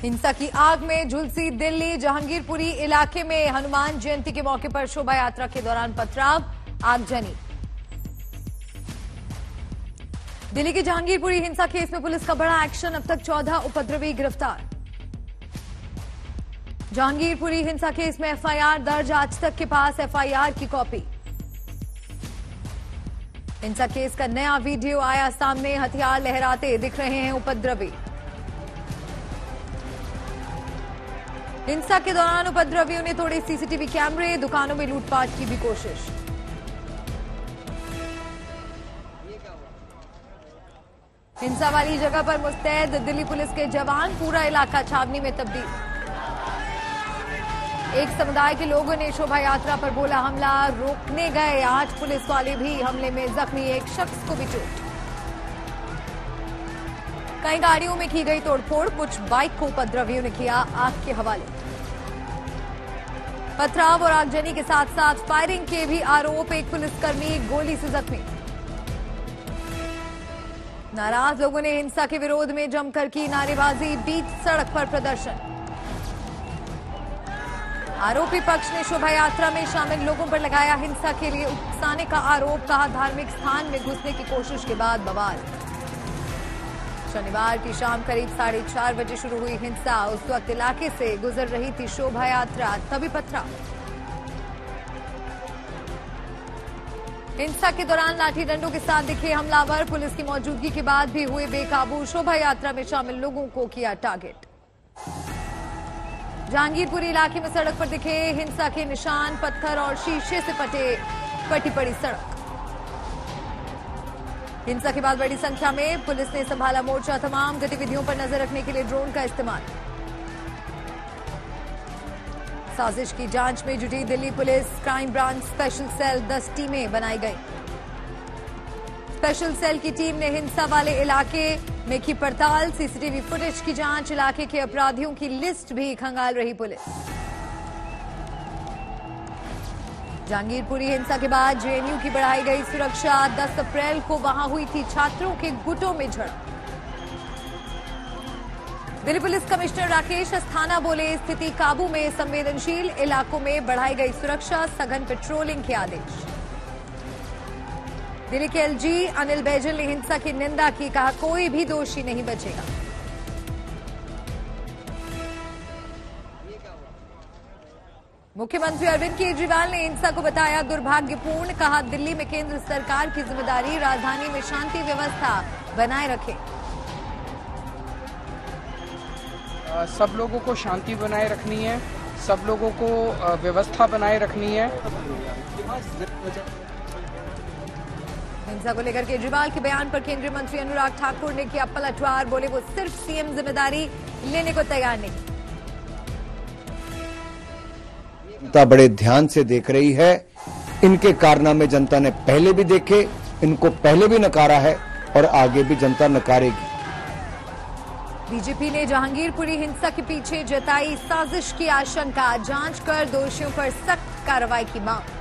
हिंसा की आग में झुलसी दिल्ली। जहांगीरपुरी इलाके में हनुमान जयंती के मौके पर शोभा यात्रा के दौरान पथराव, आगजनी। दिल्ली की जहांगीरपुरी हिंसा केस में पुलिस का बड़ा एक्शन, अब तक 14 उपद्रवी गिरफ्तार। जहांगीरपुरी हिंसा केस में एफआईआर दर्ज, आज तक के पास एफआईआर की कॉपी। हिंसा केस का नया वीडियो आया सामने, हथियार लहराते दिख रहे हैं उपद्रवी। हिंसा के दौरान उपद्रवियों ने तोड़े सीसीटीवी कैमरे, दुकानों में लूटपाट की भी कोशिश। हिंसा वाली जगह पर मुस्तैद दिल्ली पुलिस के जवान, पूरा इलाका छावनी में तब्दील। एक समुदाय के लोगों ने शोभा यात्रा पर बोला हमला, रोकने गए 8 पुलिस वाले भी हमले में जख्मी, एक शख्स को भी चोट। कई गाड़ियों में की गई तोड़फोड़, कुछ बाइक को उपद्रवियों ने किया आग के हवाले। पथराव और आगजनी के साथ साथ फायरिंग के भी आरोप, एक पुलिसकर्मी गोली से जख्मी। नाराज लोगों ने हिंसा के विरोध में जमकर की नारेबाजी, बीच सड़क पर प्रदर्शन। आरोपी पक्ष ने शोभा यात्रा में शामिल लोगों पर लगाया हिंसा के लिए उकसाने का आरोप, कहा धार्मिक स्थान में घुसने की कोशिश के बाद बवाल। शनिवार की शाम करीब 4:30 बजे शुरू हुई हिंसा, उस वक्त इलाके से गुजर रही थी शोभा यात्रा, तभी पथराव। हिंसा के दौरान लाठी डंडों के साथ दिखे हमलावर, पुलिस की मौजूदगी के बाद भी हुए बेकाबू, शोभा यात्रा में शामिल लोगों को किया टारगेट। जहांगीरपुरी इलाके में सड़क पर दिखे हिंसा के निशान, पत्थर और शीशे से कटी पड़ी सड़क। हिंसा के बाद बड़ी संख्या में पुलिस ने संभाला मोर्चा, तमाम गतिविधियों पर नजर रखने के लिए ड्रोन का इस्तेमाल। साजिश की जांच में जुटी Delhi police, crime branch special cell, 10 टीमें बनाई गई। स्पेशल सेल की टीम ने हिंसा वाले इलाके में की पड़ताल, सीसीटीवी फुटेज की जांच, इलाके के अपराधियों की लिस्ट भी खंगाल रही पुलिस। जहांगीरपुरी हिंसा के बाद जेएनयू की बढ़ाई गई सुरक्षा, 10 अप्रैल को वहां हुई थी छात्रों के गुटों में झड़प। दिल्ली पुलिस कमिश्नर राकेश अस्थाना बोले स्थिति काबू में, संवेदनशील इलाकों में बढ़ाई गई सुरक्षा, सघन पेट्रोलिंग के आदेश। दिल्ली के एलजी अनिल बैजल ने हिंसा की निंदा की, कहा कोई भी दोषी नहीं बचेगा। मुख्यमंत्री अरविंद केजरीवाल ने हिंसा को बताया दुर्भाग्यपूर्ण, कहा दिल्ली में केंद्र सरकार की जिम्मेदारी राजधानी में शांति व्यवस्था बनाए रखे। सब लोगों को शांति बनाए रखनी है, सब लोगों को व्यवस्था बनाए रखनी है। हिंसा को लेकर केजरीवाल के बयान पर केंद्रीय मंत्री अनुराग ठाकुर ने किया पलटवार, बोले वो सिर्फ सीएम जिम्मेदारी लेने को तैयार नहीं। जनता बड़े ध्यान से देख रही है, इनके कारनामे जनता ने पहले भी देखे, इनको पहले भी नकारा है और आगे भी जनता नकारेगी। बीजेपी ने जहांगीरपुरी हिंसा के पीछे जताई साजिश की आशंका, जांच कर दोषियों पर सख्त कार्रवाई की मांग।